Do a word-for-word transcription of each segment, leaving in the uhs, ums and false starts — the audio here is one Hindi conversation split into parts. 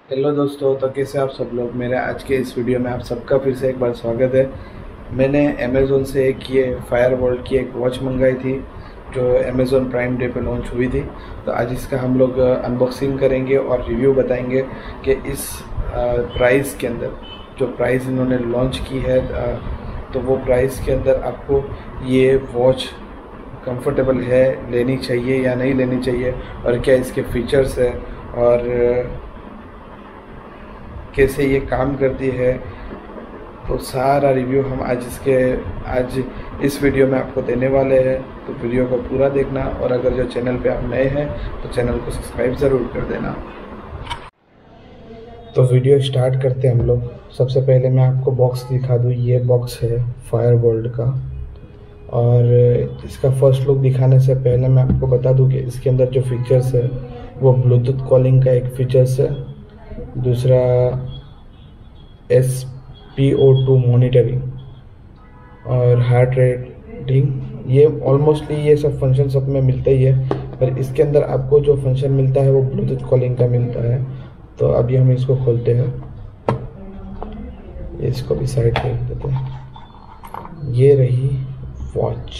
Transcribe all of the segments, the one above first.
हेलो दोस्तों, तो कैसे आप सब लोग। मेरे आज के इस वीडियो में आप सबका फिर से एक बार स्वागत है। मैंने अमेज़ोन से एक ये फायर वर्ल्ड की एक वॉच मंगाई थी जो अमेज़ोन प्राइम डे पे लॉन्च हुई थी। तो आज इसका हम लोग अनबॉक्सिंग करेंगे और रिव्यू बताएंगे कि इस प्राइस के अंदर जो प्राइस इन्होंने लॉन्च की है, तो वो प्राइस के अंदर आपको ये वॉच कंफर्टेबल है, लेनी चाहिए या नहीं लेनी चाहिए, और क्या इसके फीचर्स है और कैसे ये काम करती है। तो सारा रिव्यू हम आज इसके आज इस वीडियो में आपको देने वाले हैं। तो वीडियो को पूरा देखना, और अगर जो चैनल पे आप नए हैं तो चैनल को सब्सक्राइब ज़रूर कर देना। तो वीडियो स्टार्ट करते हैं हम लोग। सबसे पहले मैं आपको बॉक्स दिखा दूँ। ये बॉक्स है फायर वर्ल्ड का, और इसका फर्स्ट लुक दिखाने से पहले मैं आपको बता दूं कि इसके अंदर जो फीचर्स है वो ब्लूटूथ कॉलिंग का एक फीचर्स है, दूसरा S P O two monitoring और हार्ट रेटिंग। ये ऑलमोस्टली ये सब फंक्शन सब में मिलता ही है, पर इसके अंदर आपको जो फंक्शन मिलता है वो ब्लूटूथ कॉलिंग का मिलता है। तो अभी हम इसको खोलते हैं, इसको भी साइड पे रख देते हैं। ये रही वॉच।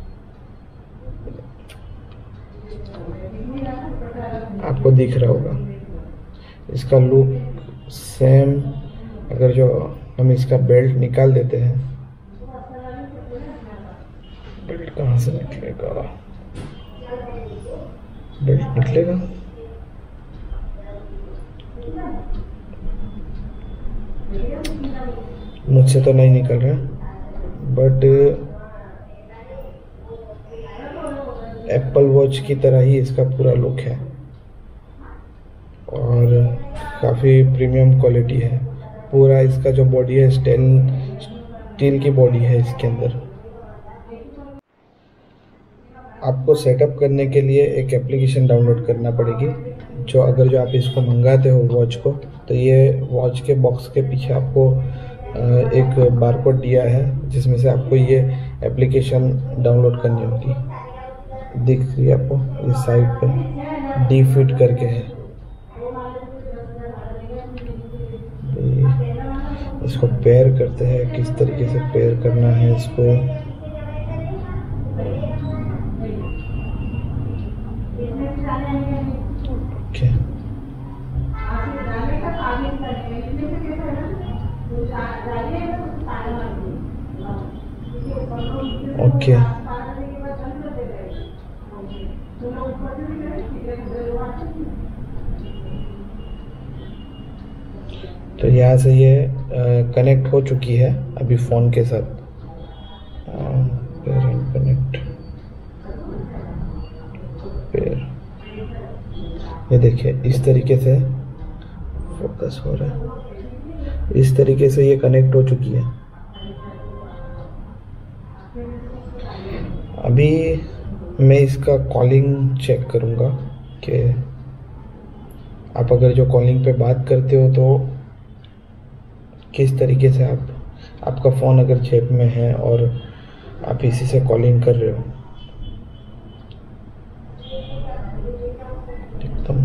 आपको दिख रहा होगा इसका लुक सेम। अगर जो हम इसका बेल्ट निकाल देते हैं, बेल्ट कहाँ से निकलेगा, बेल्ट निकलेगा मुझसे तो नहीं निकल रहा, बट एप्पल वॉच की तरह ही इसका पूरा लुक है और काफ़ी प्रीमियम क्वालिटी है। पूरा इसका जो बॉडी है स्टील स्टील की बॉडी है इसके अंदर। आपको सेटअप करने के लिए एक एप्लीकेशन डाउनलोड करना पड़ेगी, जो अगर जो आप इसको मंगाते हो वॉच को, तो ये वॉच के बॉक्स के पीछे आपको एक बारकोड दिया है जिसमें से आपको ये एप्लीकेशन डाउनलोड करनी होगी। दिख रही है आपको इस साइड पे डी फिट करके है। इसको पेयर करते हैं, किस तरीके से पेयर करना है इसको। ओके ओके तो यहाँ से ये कनेक्ट हो चुकी है अभी फ़ोन के साथ। पेयर एंड कनेक्ट पेयर, ये देखिए इस तरीके से फोकस हो रहा है। इस तरीके से ये कनेक्ट हो चुकी है। अभी मैं इसका कॉलिंग चेक करूँगा कि आप अगर जो कॉलिंग पे बात करते हो तो किस तरीके से आप आपका फ़ोन अगर जेब में है और आप इसी से कॉलिंग कर रहे हो। एकदम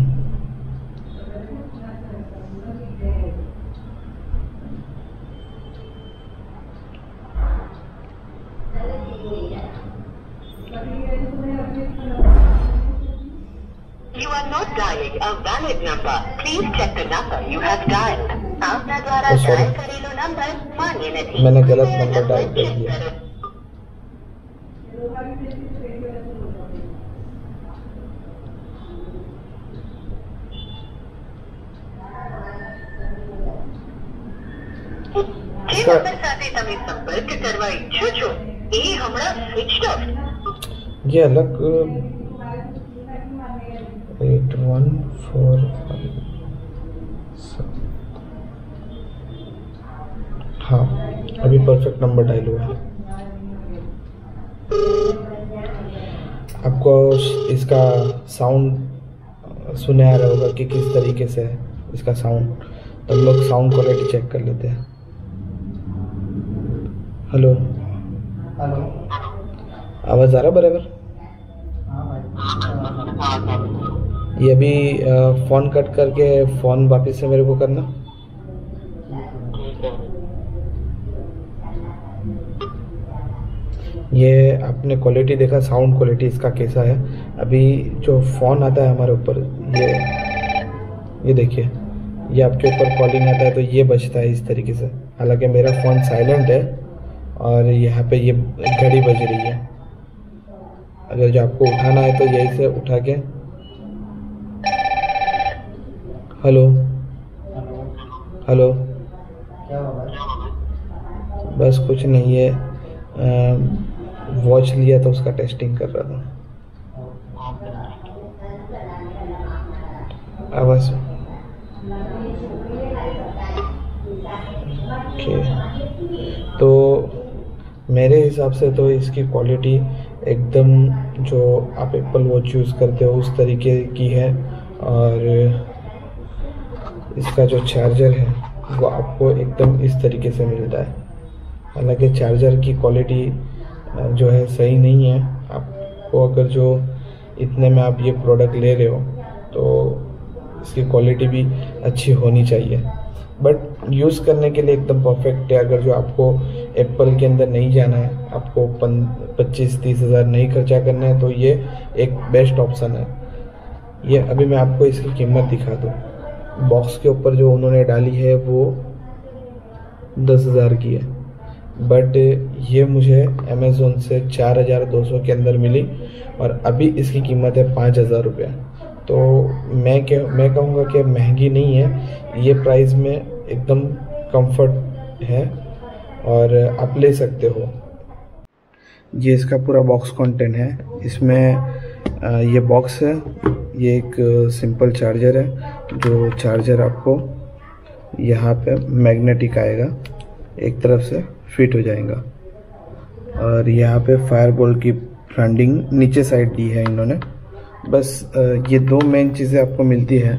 You are not dialing a valid number. Please check the number you have dialed. आपका द्वारा डायल करेलो नंबर मान्य नहीं। मैंने गलत नंबर डायल कर दिया। જે નંબર સાથે તમે સંપર્ક કરવા ઈચ્છો છો એ હમણાં સ્વિચ ઓફ। ये अलग एट वन फोर फाइव। हाँ, अभी परफेक्ट नंबर डायल हुआ है। आपको इसका साउंड सुने आ रहा होगा कि किस तरीके से है इसका साउंड। तो हम लोग साउंड क्वालिटी चेक कर लेते हैं। हेलो हेलो, आवाज़ आ रहा बराबर? हाँ भाई। ये अभी फ़ोन कट करके फ़ोन वापस से मेरे को करना। ये आपने क्वालिटी देखा, साउंड क्वालिटी इसका कैसा है। अभी जो फ़ोन आता है हमारे ऊपर, ये ये देखिए, ये आपके ऊपर कॉलिंग आता है तो ये बजता है इस तरीके से। हालांकि मेरा फ़ोन साइलेंट है और यहाँ पे ये घड़ी बज रही है। अगर जो आपको उठाना है तो यही से उठा के, हेलो हेलो, क्या होगा? बस कुछ नहीं है, वॉच लिया था उसका टेस्टिंग कर रहा था। आवाज़ ओके। तो मेरे हिसाब से तो इसकी क्वालिटी एकदम जो आप एप्पल वॉच यूज़ करते हो उस तरीके की है। और इसका जो चार्जर है वो आपको एकदम इस तरीके से मिलता है। हालांकि चार्जर की क्वालिटी जो है सही नहीं है। आपको अगर जो इतने में आप ये प्रोडक्ट ले रहे हो तो इसकी क्वालिटी भी अच्छी होनी चाहिए, बट यूज़ करने के लिए एकदम परफेक्ट है। अगर जो आपको एप्पल के अंदर नहीं जाना है, आपको पच्चीस तीस हज़ार नहीं खर्चा करना है, तो ये एक बेस्ट ऑप्शन है। ये अभी मैं आपको इसकी कीमत दिखा दूँ। बॉक्स के ऊपर जो उन्होंने डाली है वो दस हज़ार की है, बट ये मुझे अमेज़ोन से चार हज़ार दो सौ के अंदर मिली और अभी इसकी कीमत है पाँच हज़ार रुपये। तो मैं क्या मैं कहूँगा कि महंगी नहीं है, ये प्राइस में एकदम कंफर्ट है और आप ले सकते हो। ये इसका पूरा बॉक्स कंटेंट है। इसमें ये बॉक्स है, ये एक सिंपल चार्जर है। जो चार्जर आपको यहाँ पे मैग्नेटिक आएगा, एक तरफ से फिट हो जाएगा। और यहाँ पे फायरबोल्ट की ब्रांडिंग नीचे साइड दी है इन्होंने। बस ये दो मेन चीज़ें आपको मिलती है।